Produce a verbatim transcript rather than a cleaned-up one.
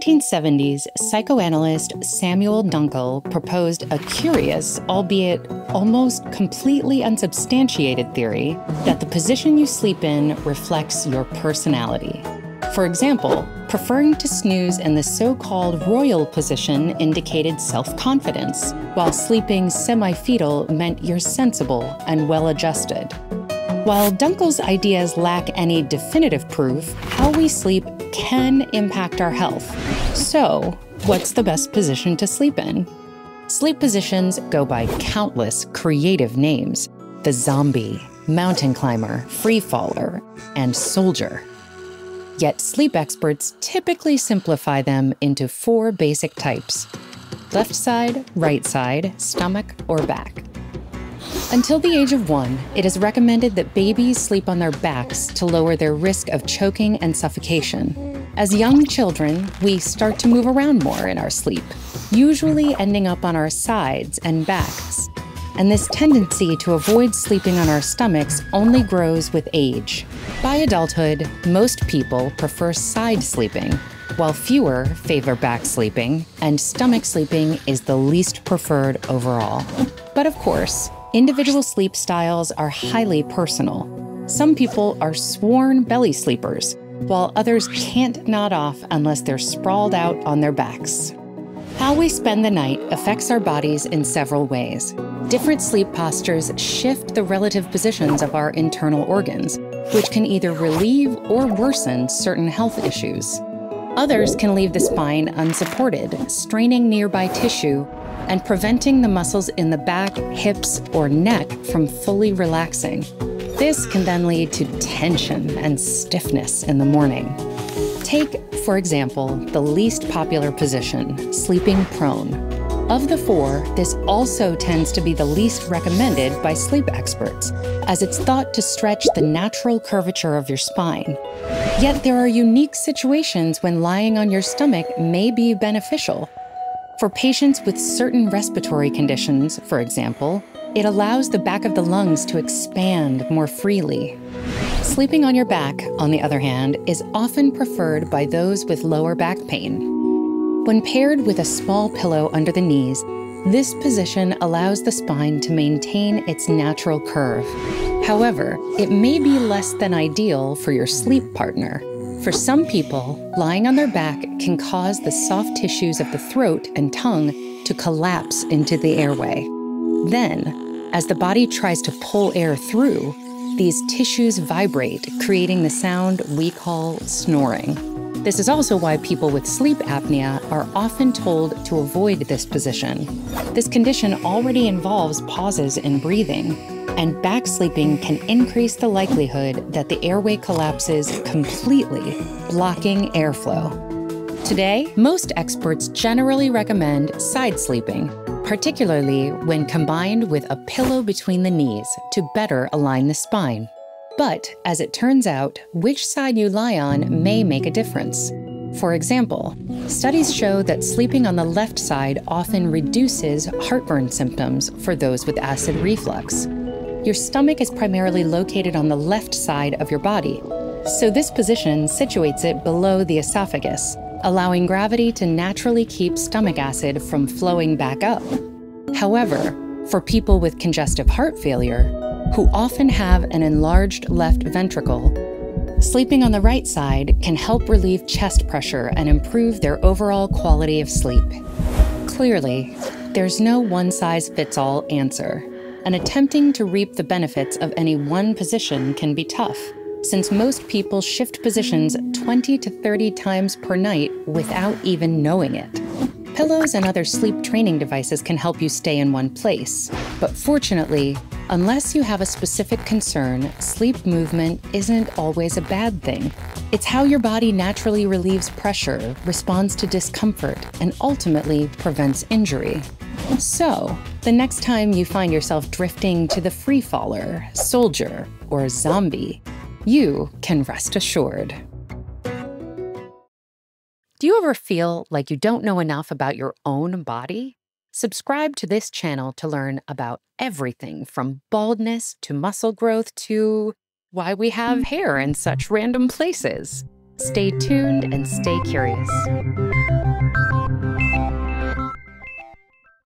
nineteen seventies, psychoanalyst Samuel Dunkel proposed a curious, albeit almost completely unsubstantiated theory that the position you sleep in reflects your personality. For example, preferring to snooze in the so-called royal position indicated self-confidence, while sleeping semi-fetal meant you're sensible and well-adjusted. While Dunkel's ideas lack any definitive proof, how we sleep can impact our health. So, what's the best position to sleep in? Sleep positions go by countless creative names: the zombie, mountain climber, free faller, and soldier. Yet sleep experts typically simplify them into four basic types: left side, right side, stomach, or back. Until the age of one, it is recommended that babies sleep on their backs to lower their risk of choking and suffocation. As young children, we start to move around more in our sleep, usually ending up on our sides and backs. And this tendency to avoid sleeping on our stomachs only grows with age. By adulthood, most people prefer side sleeping, while fewer favor back sleeping, and stomach sleeping is the least preferred overall. But of course, individual sleep styles are highly personal. Some people are sworn belly sleepers, while others can't nod off unless they're sprawled out on their backs. How we spend the night affects our bodies in several ways. Different sleep postures shift the relative positions of our internal organs, which can either relieve or worsen certain health issues. Others can leave the spine unsupported, straining nearby tissue and preventing the muscles in the back, hips, or neck from fully relaxing. This can then lead to tension and stiffness in the morning. Take, for example, the least popular position, sleeping prone. Of the four, this also tends to be the least recommended by sleep experts, as it's thought to stretch the natural curvature of your spine. Yet there are unique situations when lying on your stomach may be beneficial. For patients with certain respiratory conditions, for example, it allows the back of the lungs to expand more freely. Sleeping on your back, on the other hand, is often preferred by those with lower back pain. When paired with a small pillow under the knees, this position allows the spine to maintain its natural curve. However, it may be less than ideal for your sleep partner. For some people, lying on their back can cause the soft tissues of the throat and tongue to collapse into the airway. Then, as the body tries to pull air through, these tissues vibrate, creating the sound we call snoring. This is also why people with sleep apnea are often told to avoid this position. This condition already involves pauses in breathing, and back sleeping can increase the likelihood that the airway collapses completely, blocking airflow. Today, most experts generally recommend side sleeping, particularly when combined with a pillow between the knees to better align the spine. But, as it turns out, which side you lie on may make a difference. For example, studies show that sleeping on the left side often reduces heartburn symptoms for those with acid reflux. Your stomach is primarily located on the left side of your body, so this position situates it below the esophagus, allowing gravity to naturally keep stomach acid from flowing back up. However, for people with congestive heart failure, who often have an enlarged left ventricle, sleeping on the right side can help relieve chest pressure and improve their overall quality of sleep. Clearly, there's no one-size-fits-all answer, and attempting to reap the benefits of any one position can be tough, since most people shift positions twenty to thirty times per night without even knowing it. Pillows and other sleep training devices can help you stay in one place, but fortunately, unless you have a specific concern, sleep movement isn't always a bad thing. It's how your body naturally relieves pressure, responds to discomfort, and ultimately prevents injury. So, the next time you find yourself drifting to the free faller, soldier, or zombie, you can rest assured. Do you ever feel like you don't know enough about your own body? Subscribe to this channel to learn about everything from baldness to muscle growth to why we have hair in such random places. Stay tuned and stay curious.